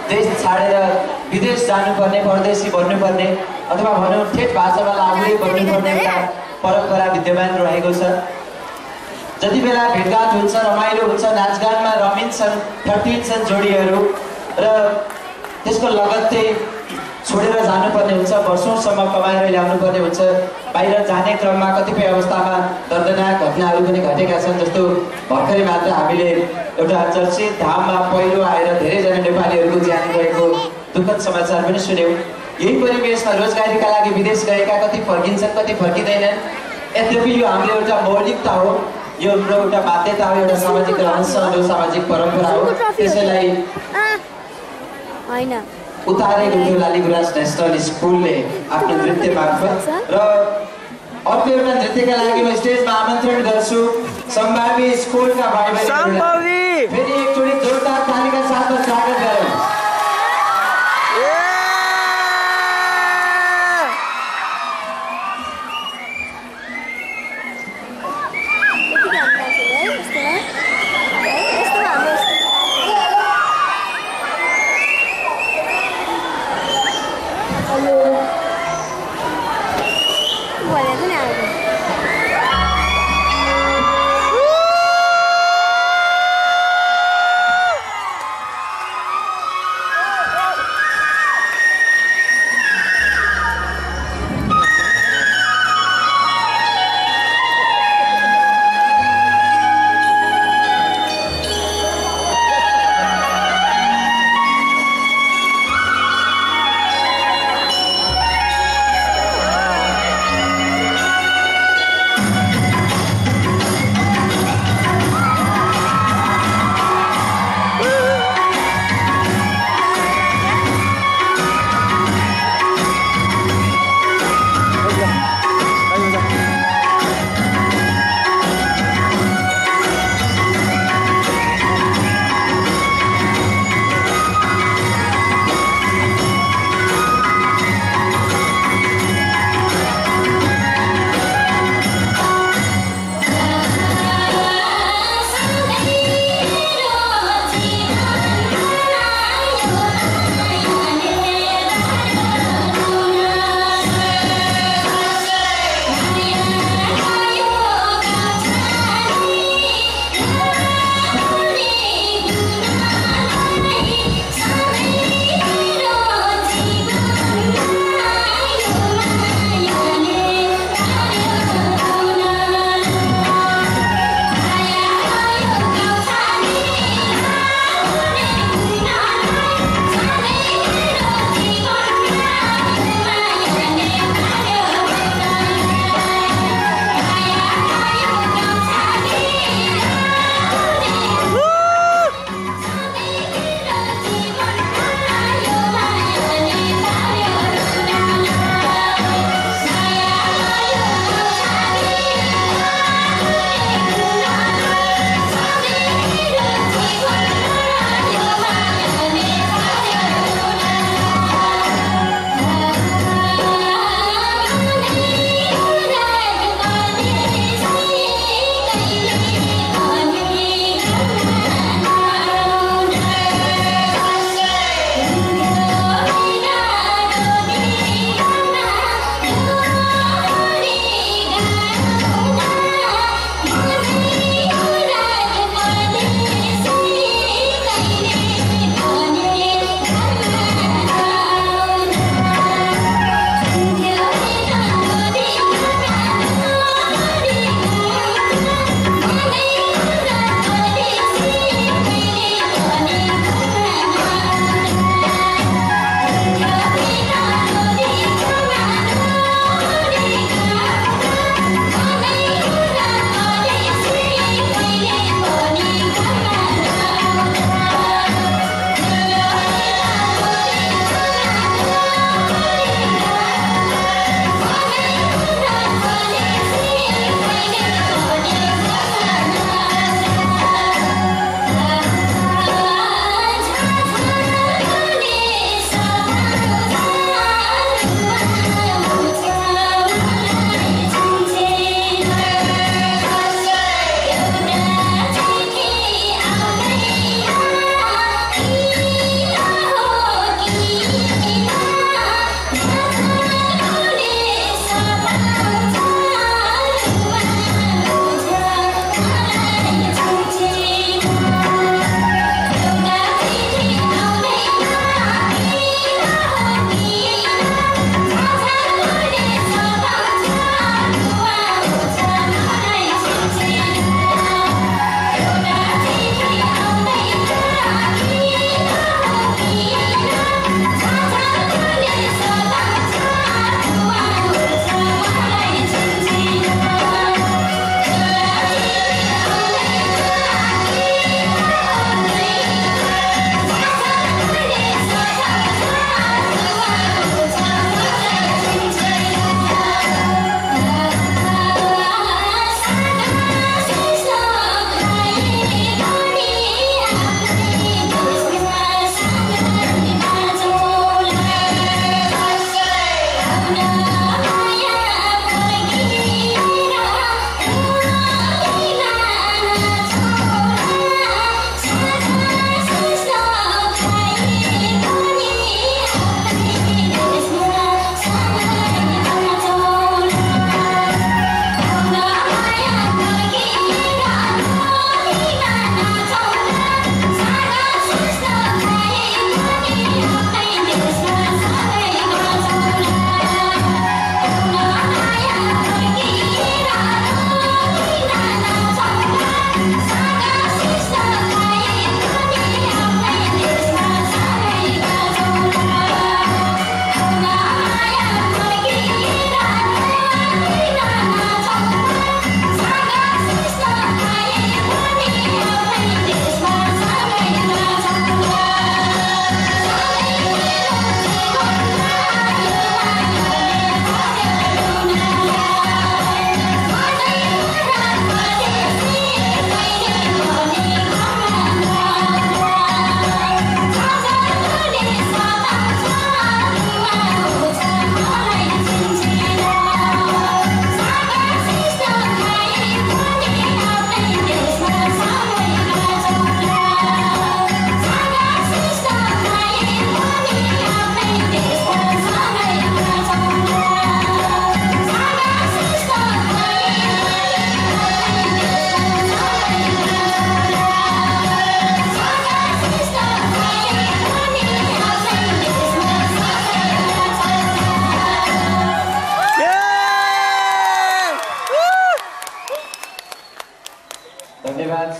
देश छाडेर विदेश जानुपर्ने परदेशी बन्नुपर्ने अथवा भनौँ ठेट भाषामा लाग्दै बन्नुपर्ने एउटा परम्परा विद्यमान रहेको छ। जति बेला भेटघाट हुन्छ रमाइलो हुन्छ नाचगानमा रमिन्छन् ठट्टिन्छन् जोडीहरू र त्यसको लगत्तै छोडेर जानुपर्ने हुन्छ वर्षौँसम्म कमाएर ल्याउनुपर्ने हुन्छ। बाहिर जाने क्रममा कतिपय अवस्थामा दर्दनाक घटनाहरू पनि घटेका छन्। जस्तो भर्खरै मात्र हामीले एउटा चर्चित धाममा पहिरो आएर धेरैजना नेपालीहरूको ज्यान गएको दुःखद समाचार पनि सुन्यौँ। यही परिवेशमा रोजगारीका लागि विदेश गएका कति फर्किन्छन् कति फर्किँदैनन्। यद्यपि यो हाम्रो एउटा मौलिकता हो, यो हाम्रो एउटा बाध्यता हो, एउटा सामाजिक रहस्य सामाजिक परम्परा हो। त्यसैलाई उतारेको थियो लालीगुराँस नेसनल स्कुलले आफ्नो नृत्य मार्फत। र अर्को एउटा नृत्यका लागि म स्टेजमा आमन्त्रण गर्छु सम्भावी स्कुलका भाइ-बहिनीहरूलाई। फेरि एकचोटि जोरदार तालीका साथमा स्वागत गरौँ।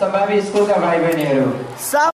सम्भावी स्कुलका भाइ बहिनीहरू